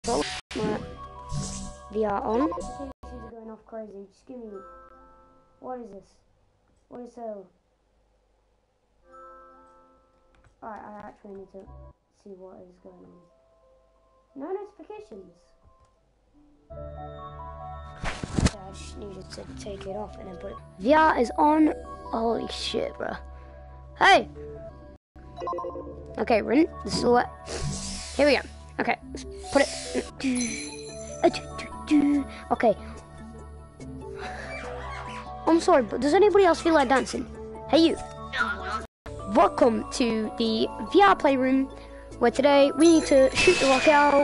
control my VR on. Notifications are going off crazy. Just give me. What is this? What is so? Alright, I actually need to see what is going on. No notifications. Okay, I just needed to take it off and then put it. VR is on. Holy shit, bro. Hey! Okay, Rin, this is what. Here we go. Okay, let's put it. Okay. I'm sorry, but does anybody else feel like dancing? Hey, you. Welcome to the VR Playroom, where today we need to shoot the rock out.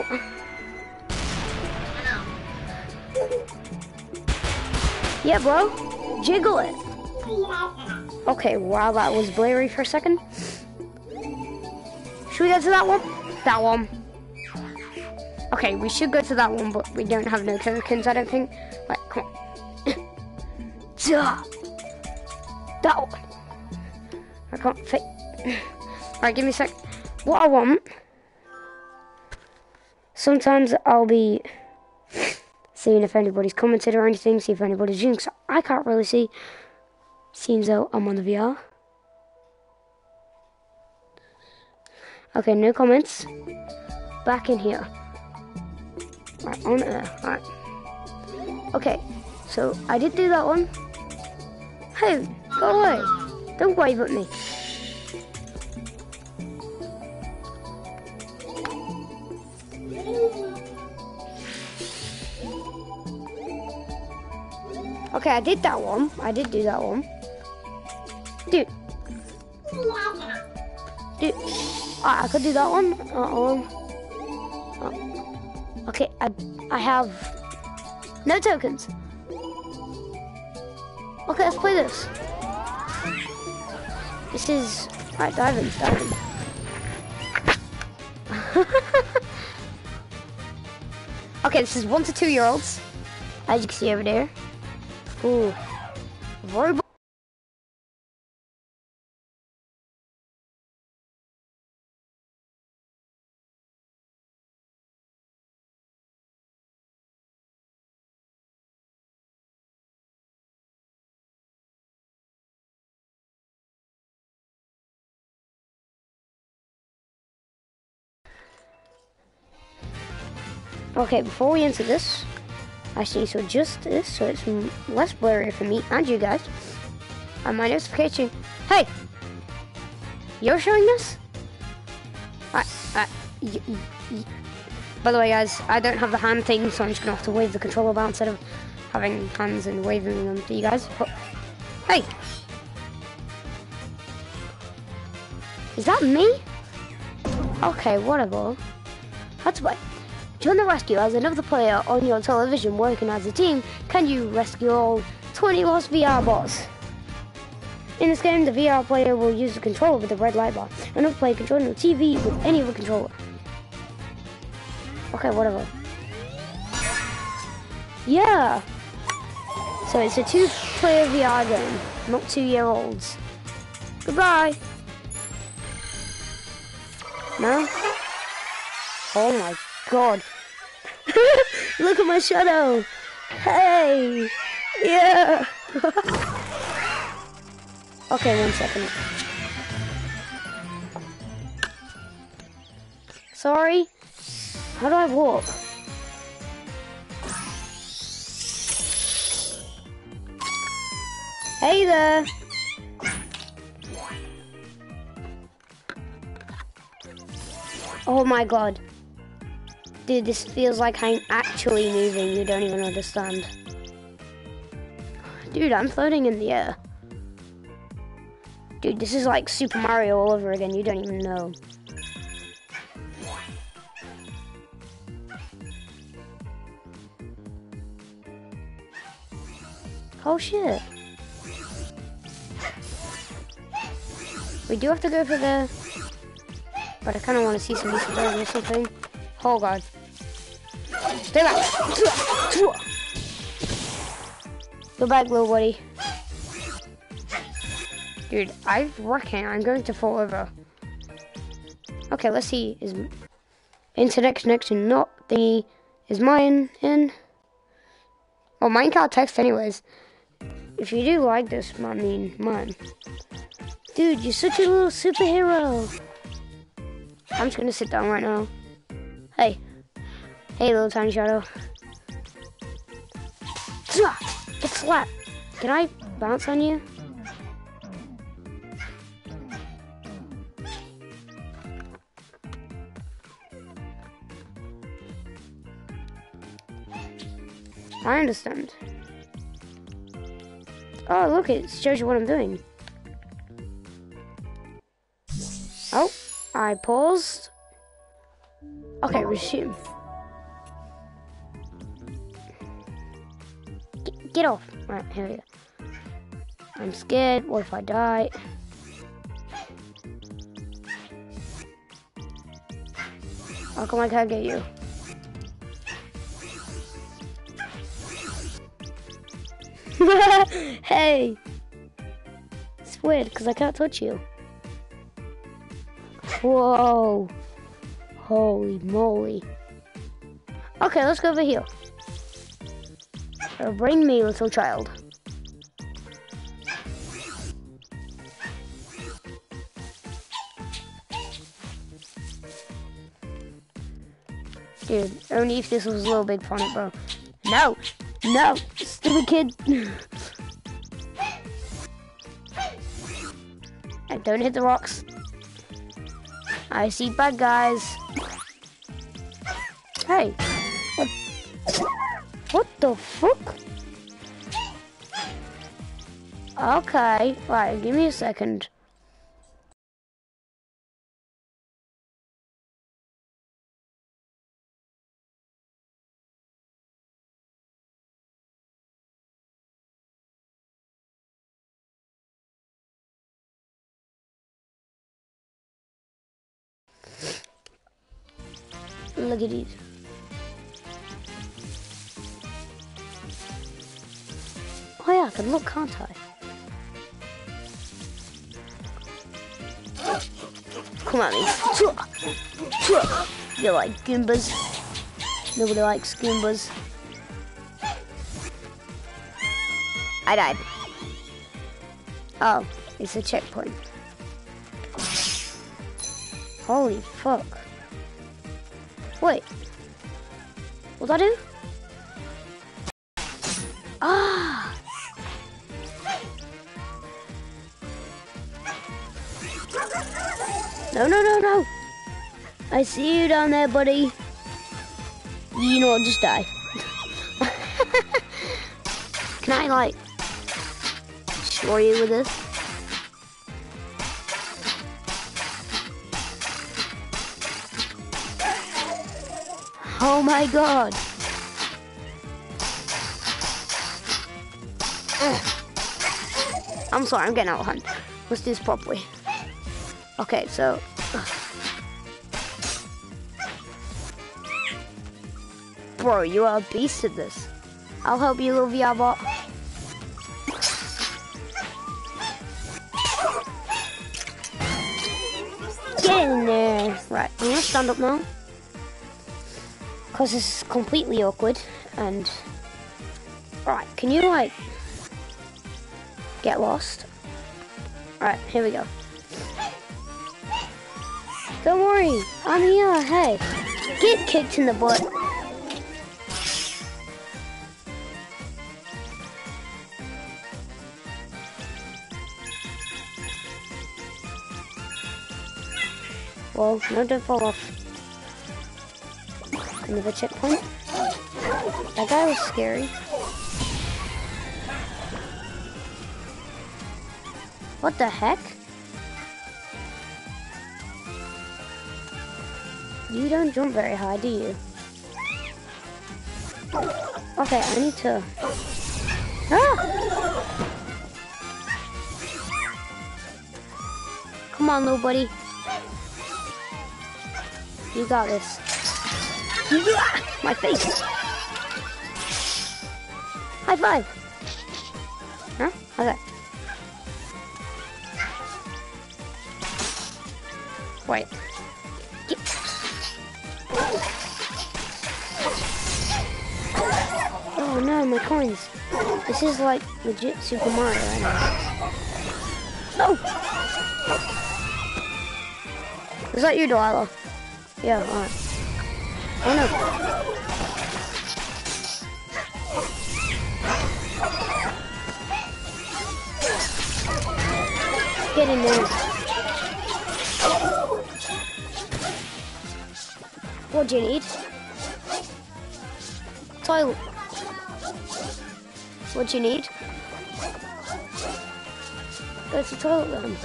Yeah, bro. Jiggle it. Okay, wow, that was blurry for a second. Should we go to that one? That one. Okay, we should go to that one, but we don't have no tokens, I don't think. Right, come on. Duh. That one. I can't fit. Alright, give me a sec. What I want. Sometimes I'll be seeing if anybody's commented or anything, see if anybody's doing, so I can't really see. Seems though I'm on the VR. Okay, no comments. Back in here. Right, on there. Alright. Okay, so I did do that one. Hey, go away. Don't wave at me. Okay, I did that one. I did do that one. Dude. Dude. I could do that one. Okay, I have no tokens. Okay, let's play this. This is... Alright, diving. Okay, this is 1 to 2 year olds. As you can see over there. Ooh. Robot. Okay, before we enter this, I need to adjust this so it's less blurry for me and you guys. And my notification. Hey! You're showing this? By the way, guys, I don't have the hand thing, so I'm just going to have to wave the controller about instead of having hands and waving them to you guys. But, hey! Is that me? Okay, whatever. That's why. Join the rescue as another player on your television working as a team. Can you rescue all 20 lost VR bots? In this game, the VR player will use the controller with the red light bar. Another player controlling the TV with any other controller. Okay, whatever. Yeah! So it's a 2-player VR game, not 2-year-olds. Goodbye! No? Oh my God. Look at my shadow. Hey. Yeah. Okay, 1 second. Sorry. How do I walk? Hey there. Oh my God. Dude, this feels like I'm actually moving. You don't even understand. Dude, I'm floating in the air. Dude, this is like Super Mario all over again. You don't even know. Oh shit. We do have to go for the... But I kind of want to see some Easter eggs or something. Oh God. Stay back. Go back, little buddy. Dude, I reckon I'm going to fall over. Okay, let's see. Is internet connection not thingy is mine in. Oh, mine can't text anyways. If you do like this, I mean, mine. Dude, you're such a little superhero. I'm just gonna sit down right now. Hey. Hey, little tiny shadow. Get slapped. Can I bounce on you? I understand. Oh, look, it shows you what I'm doing. Oh, I paused. Okay, resume. Get off. Right, here we go. I'm scared. What if I die? How come I can't get you? Hey! It's weird because I can't touch you. Whoa! Holy moly. Okay, let's go over here. Bring me, little child. Dude, only if this was a little big fun it, bro. No! No! Stupid kid! And don't hit the rocks. I see bad guys. Hey! What the fuck? Okay, right, give me a second. Look at these. Oh yeah, I can look, can't I? Come at me. You like Goombas? Nobody likes Goombas. I died. Oh, it's a checkpoint. Holy fuck. Wait. What'd I do? Ah! No, no, no, no. I see you down there, buddy. You know what, just die. Can I, like, destroy you with this? Oh my god. I'm sorry, I'm getting out of hand. Let's do this properly. Okay, so... Bro, you are a beast at this. I'll help you, little VR bot. Get in there. Right, I'm gonna stand up now. Because this is completely awkward. And... Right, can you, like... get lost? Alright, here we go. Don't worry, I'm here, hey. Get kicked in the butt. Well, no, don't fall off. Another checkpoint. That guy was scary. What the heck? You don't jump very high, do you? Okay, I need to... Ah! Come on, little buddy. You got this. My face. High five. Huh? Okay. Wait. Oh no, my coins. This is like legit Super Mario right now. No! Is that you, Delilah? Yeah, alright. Oh no. Get in there. What do you need? Toilet. What do you need? Go to the toilet then.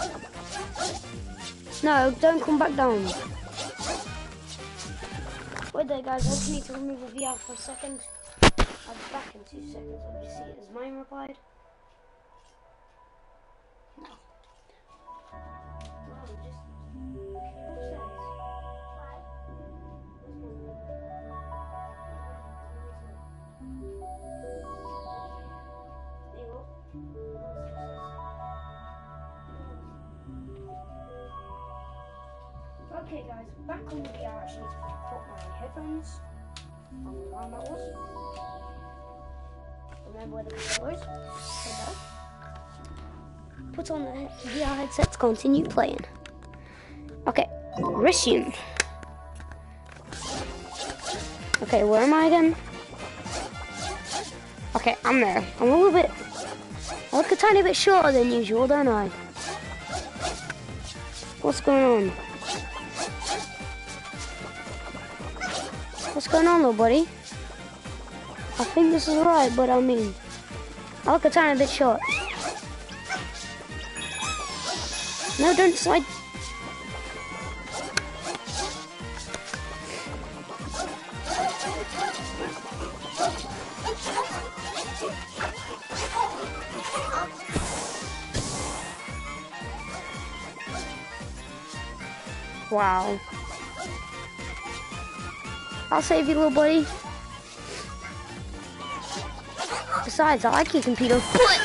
No, don't come back down. Wait there guys, I just need to remove the VR for a second. I'll be back in 2 seconds. Let me see, has mine replied? No. Okay guys, back on the VR, I actually need to put my headphones on the arm that was. Remember where the controller is? Okay. Put on the VR headset to continue playing. Okay, resume. Okay, where am I again? Okay, I'm there. I'm a little bit... I look a tiny bit shorter than usual, don't I? What's going on? What's going on, little buddy? I think this is right, but I mean... I look a tiny bit short. No, don't slide. Wow. I'll save you, little buddy. Besides, I like your computer.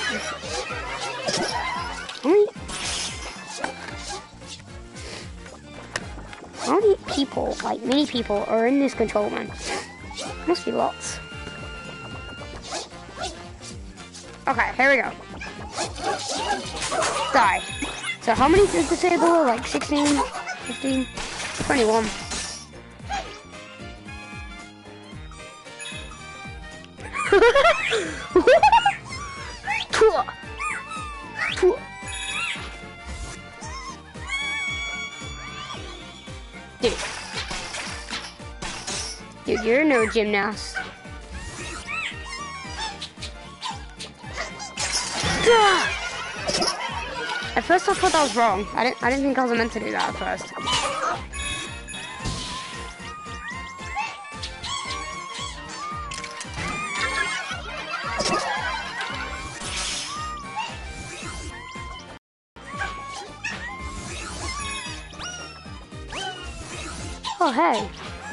How many people, like many people, are in this control man? Must be lots. Okay, here we go. Die. So how many is disabled? Like 16, 15, 21. Dude, you're no gymnast. At first I thought that was wrong. I didn't think I was meant to do that at first. Oh, hey.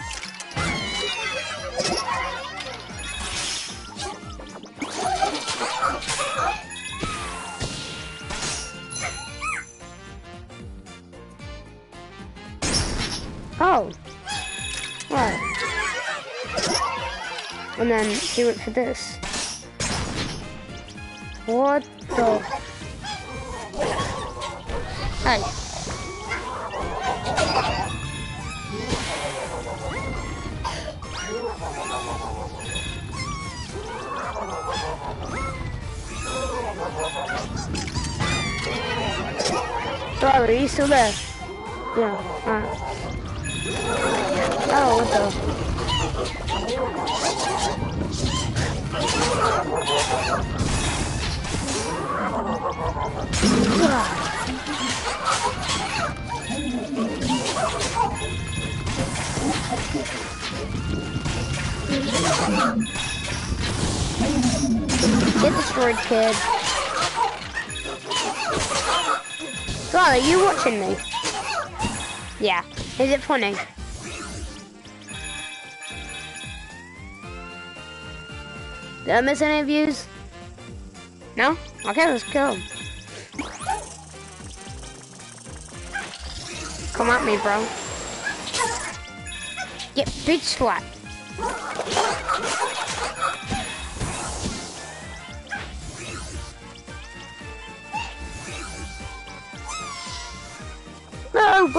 Oh. Right. And then do it for this. What the? Hey. Are you still there? Yeah, alright. Oh, what the? Get destroyed, kid. God, are you watching me? Yeah. Is it funny? Did I miss any views? No? Okay, let's go. Come at me, bro. Get bitch slapped.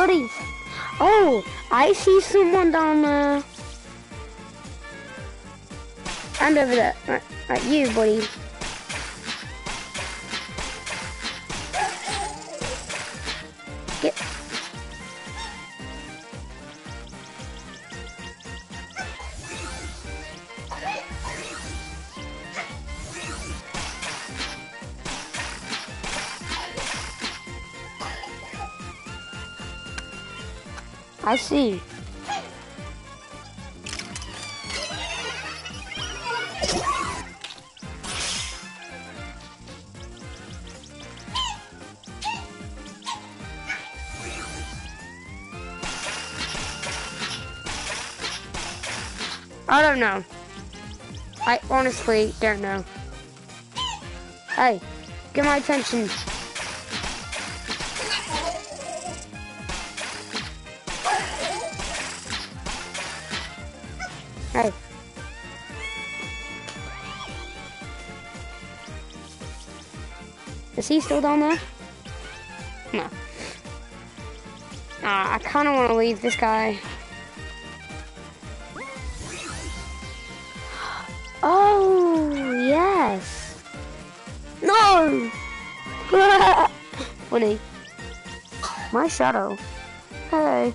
buddy. Oh, I see someone down there. And over there. Right, you, buddy. Get. I see. I don't know. I honestly don't know. Hey, get my attention. Hey. Is he still down there? No. I kind of want to leave this guy. Oh, yes. No! Funny. My shadow. Hey.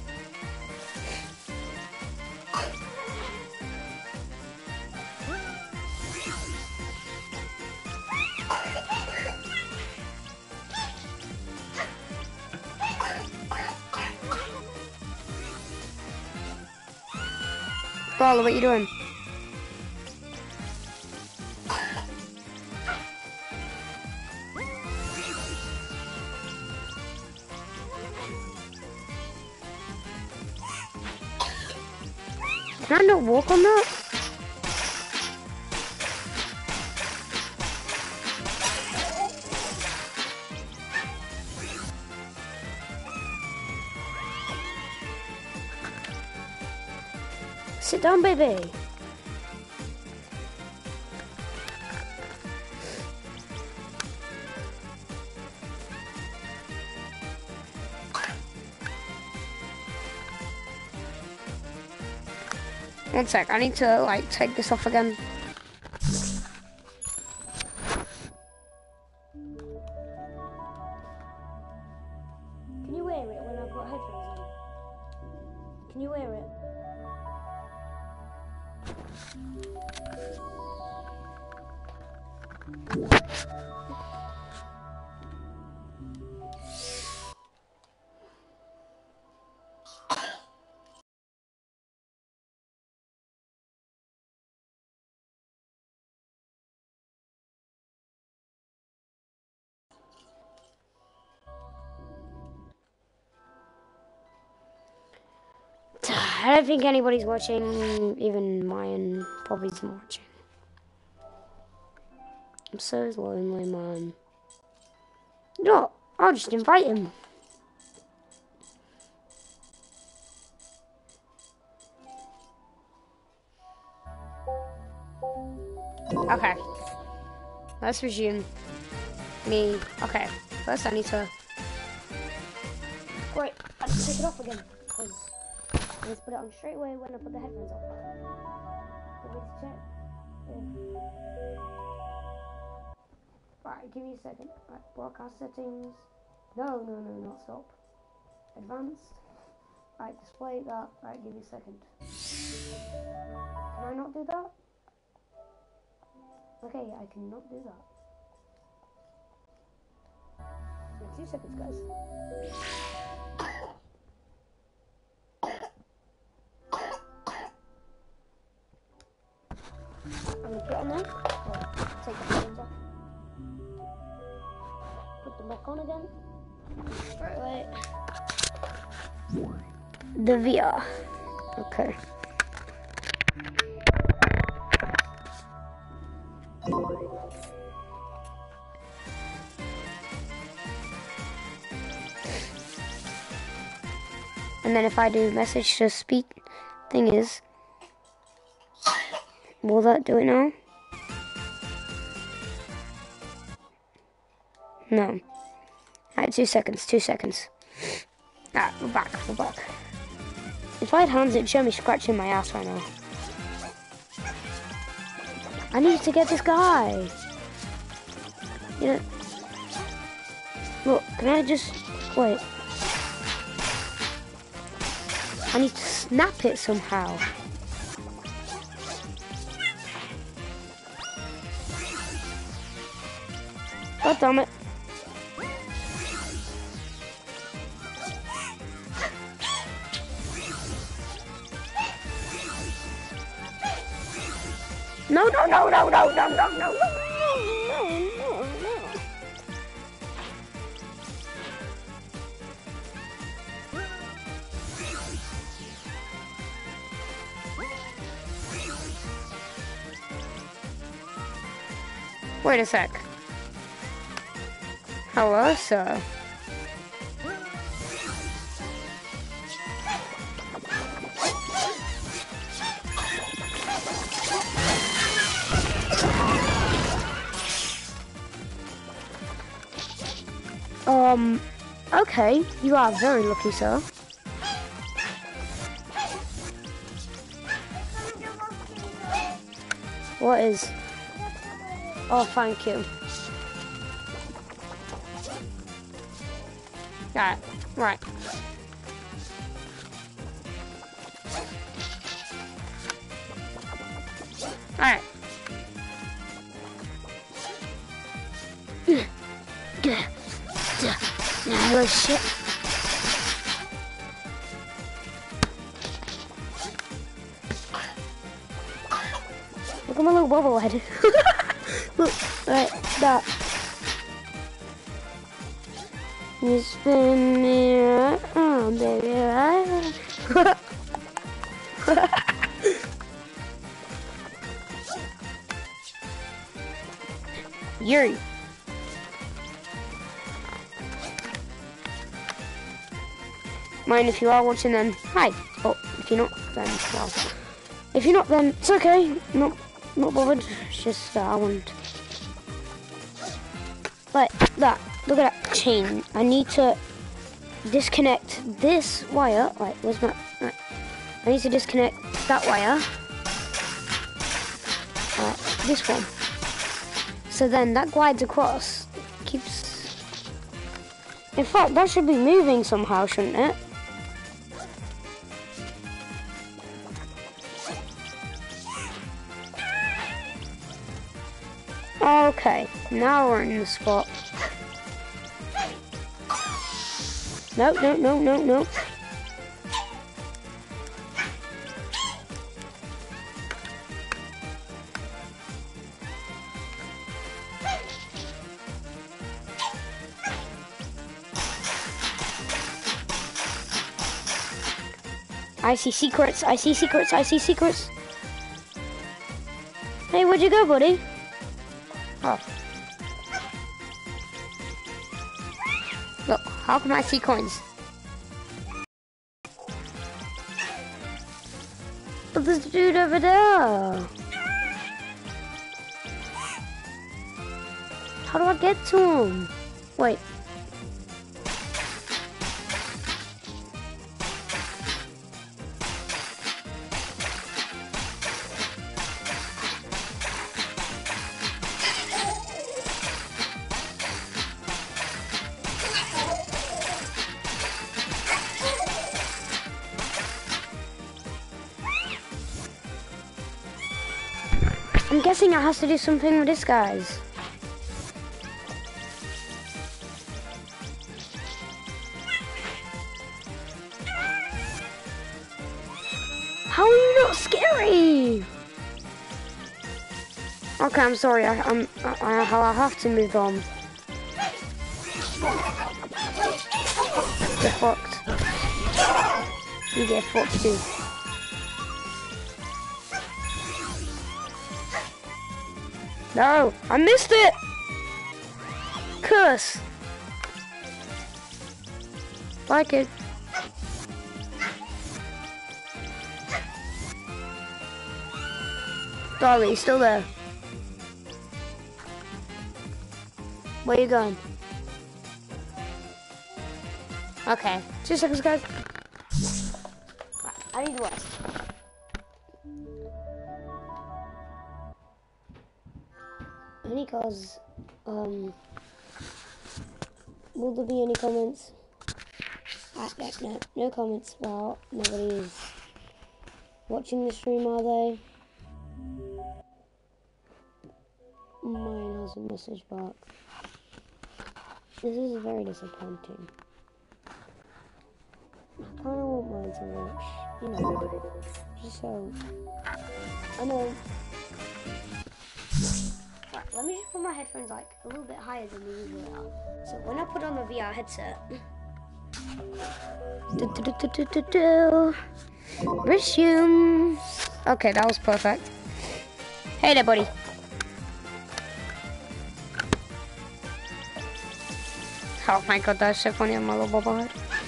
Brawler, what you doing? Can I not walk on that? Sit down, baby. One sec, I need to like take this off again. Can you wear it when I've got headphones on? Can you wear it? I don't think anybody's watching, even mine probably isn't watching. I'm so lonely, man. No, I'll just invite him. Okay. Let's resume. Me. Okay. First I need to... Wait, I have to take it off again. Because I need to put it on straight away when I put the headphones on. Let me check. Right, give me a second. Right, broadcast settings. No, not stop. Advanced. Right, display that. Right, give me a second. Can I not do that? Okay, I cannot do that. In 2 seconds, guys. I'm gonna put it on there. Take the headphones off. Put them back on again. Straight away. The VR. Okay. And then if I do message to speak, thing is, will that do it now? No. Alright, 2 seconds, 2 seconds. Ah, we're back, we're back. If I had hands, it'd show me scratching my ass right now. I need to get this guy. You know, look, can I just, wait. I need to snap it somehow. God damn it. No, no, no, no, no, no, no, no, no, no, no, no. Wait a sec. Hello, sir. Okay, you are very lucky, sir. What is? Oh, thank you. Right, right. Alright. Oh shit. Look at my little bubble head. Look, right, that. You spin me around, baby, right? Yuri. Mind if you are watching, then hi. But if you're not, then well. If you're not, then it's okay. Not bothered. It's just that I want. Like that. Look at that chain. I need to disconnect this wire. Right, where's my? Right. I need to disconnect that wire. This one. So then that glides across. Keeps. In fact, that should be moving somehow, shouldn't it? Okay, now we're in the spot. No, no, no, no, no. I see secrets, I see secrets, I see secrets. Hey, where'd you go, buddy? Oh. Look, how can I see coins? But there's a dude over there. How do I get to him? Wait. I'm guessing it has to do something with this, guys. How are you not scary? Okay, I'm sorry. I have to move on. Get fucked. You get fucked too. No, I missed it! Curse! Bye, kid. Dolly, still there. Where you going? Okay, 2 seconds, guys. Right, I need to rest. Only cause, will there be any comments? No comments about nobody's watching the stream, are they? Mine has a message back. This is very disappointing. I kind of want mine to watch, you know, just so I know. Right, let me just put my headphones like a little bit higher than they usually are. So when I put on the VR headset, resume. Okay, that was perfect. Hey there, buddy. Oh my god, that's so funny on my little bobblehead.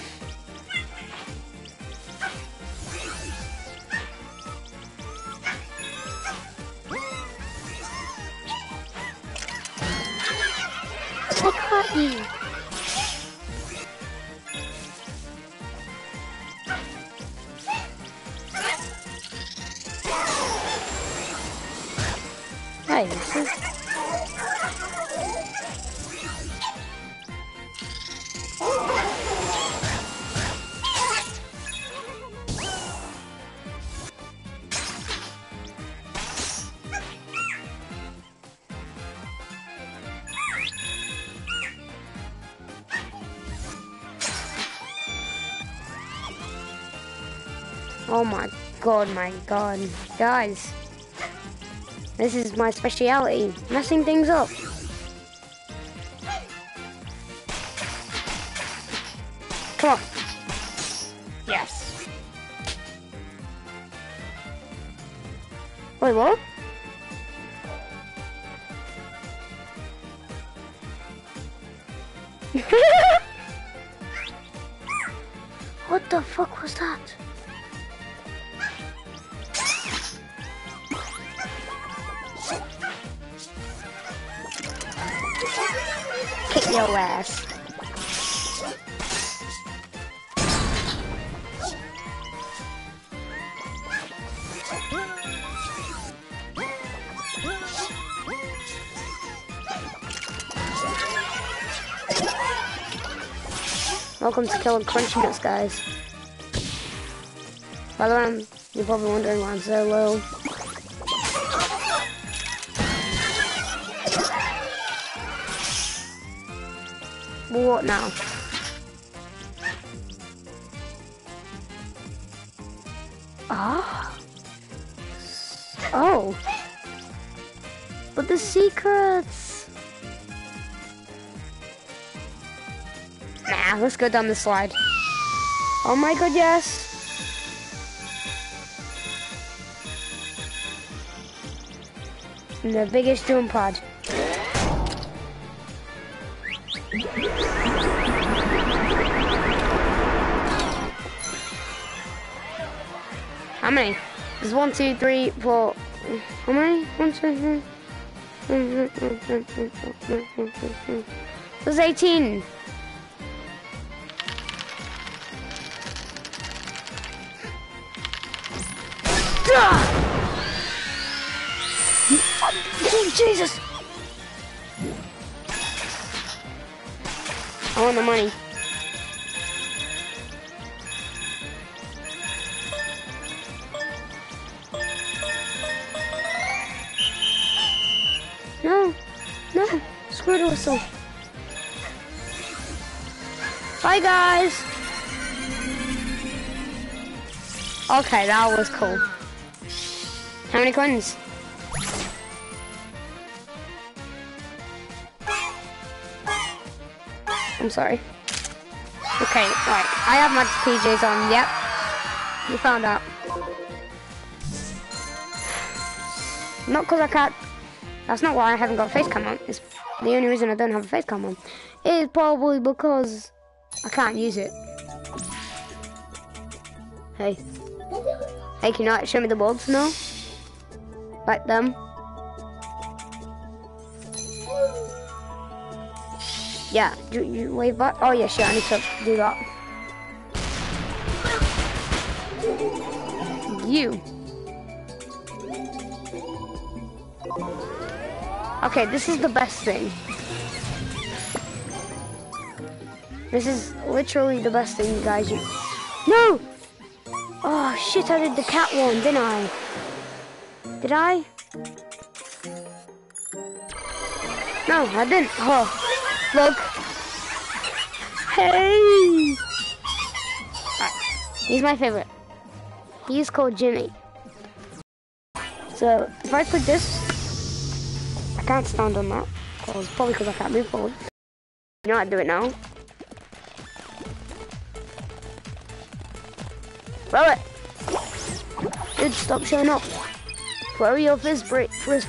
I caught you. Hey, this is... Oh my god, guys. This is my speciality, messing things up. Come on. Yes. Wait, what? What the fuck was that? Kick your ass. Welcome to Killing Crunchy Nuts, guys. By the way, you're probably wondering why I'm so low. What now? Ah. Oh. But the secrets. Nah, let's go down the slide. Oh my god, yes. The biggest jump pad. How many? There's 1, 2, 3, 4. How many? 1, 2, 3. There's 18. Jesus! I want the money. No, no, screw the whistle. Bye, guys. Okay, that was cool. How many coins? I'm sorry. Okay, right. I have my PJs on. Yep. You found out. Not because I can't. That's not why I haven't got a face cam on. It's the only reason I don't have a face cam on. Is probably because I can't use it. Hey. Hey, can you like show me the bulbs now? Like them. Yeah, you wave back. Oh yeah, shit, I need to do that. You. Okay, this is the best thing. This is literally the best thing, you guys. No! Oh, shit, I did the cat one, didn't I? Did I? No, I didn't. Oh, look. Hey! Alright, he's my favorite. He's called Jimmy. So, if I click this, I can't stand on that. Probably because I can't move forward. You know how to do it now. Throw it! Dude, stop showing up. Throw your frisbee.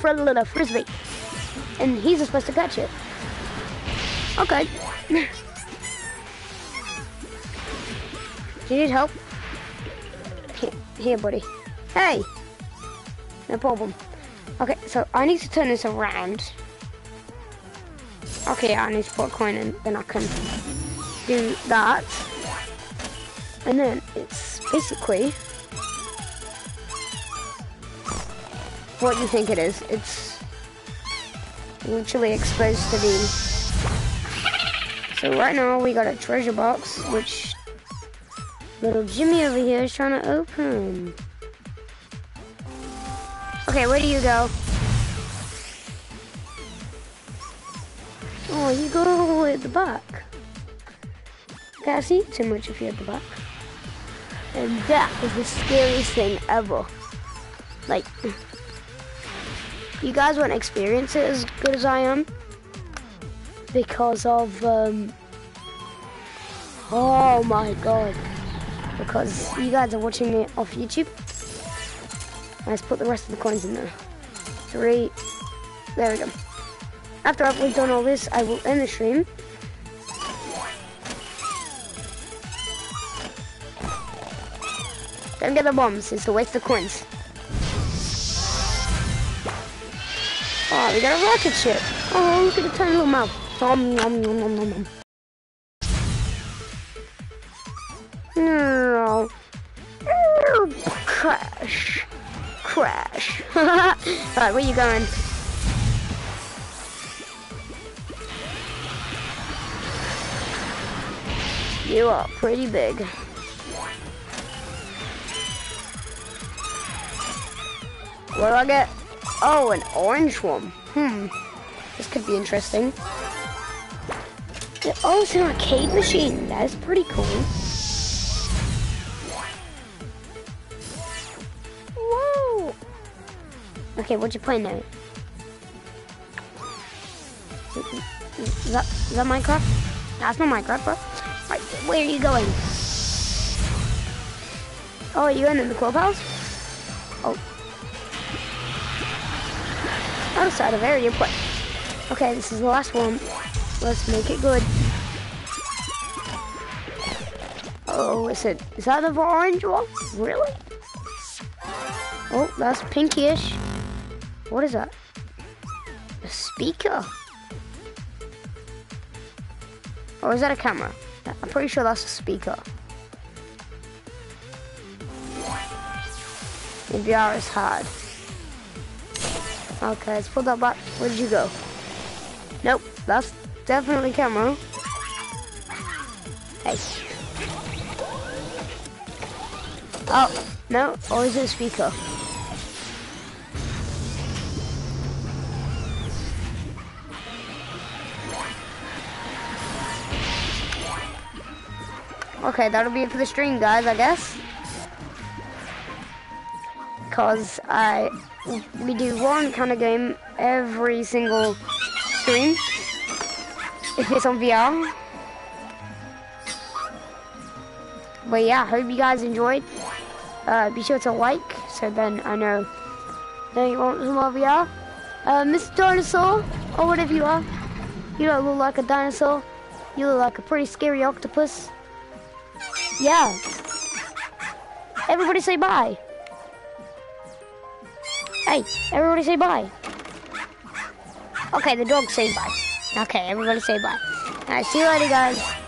And he's supposed to catch it. Okay. Do you need help? Here, buddy. Hey! No problem. Okay, so I need to turn this around. Okay, I need to put a coin in, then I can do that. And then it's basically what you think it is. It's literally exposed to the... So right now we got a treasure box, which little Jimmy over here is trying to open. Okay, where do you go? Oh, you go all the way at the back. Can't see too much if you're at the back. And that is the scariest thing ever. Like, you guys won't experience it as good as I am because of, oh my god. Because you guys are watching it off YouTube. Let's put the rest of the coins in there. 3. There we go. After I've done all this, I will end the stream. Don't get the bombs, it's a waste of coins. Oh, we got a rocket ship. Oh, look at the tiny little mouth. Nom, nom, nom, nom, nom, nom. No. Crash. Crash. Alright, where you going? You are pretty big. What do I get? Oh, an orange one. This could be interesting. Oh, it's an arcade machine. That is pretty cool. Whoa. Okay, what you playing now? Is that Minecraft? That's not Minecraft, bro. Right, where are you going? Oh, are you going in the clubhouse? Oh. Outside of area play. Okay, this is the last one. Let's make it good. Oh, is that the orange one? Really? Oh, that's pinkish. What is that? A speaker? Or is that a camera? I'm pretty sure that's a speaker. The VR is hard. Okay, let's put that back. Where did you go? Nope, that's definitely camera. Hey. Oh, no, or is it a speaker? Okay, that'll be it for the stream, guys, I guess. Because we do one kind of game every single stream. If it's on VR. But yeah, I hope you guys enjoyed. Be sure to like, so then I know that you want some more VR. Mr. Dinosaur, or whatever you are. You don't look like a dinosaur. You look like a pretty scary octopus. Yeah. Everybody say bye. Hey, everybody say bye. Okay, the dog say bye. Okay, everybody say bye. Alright, see you later, guys.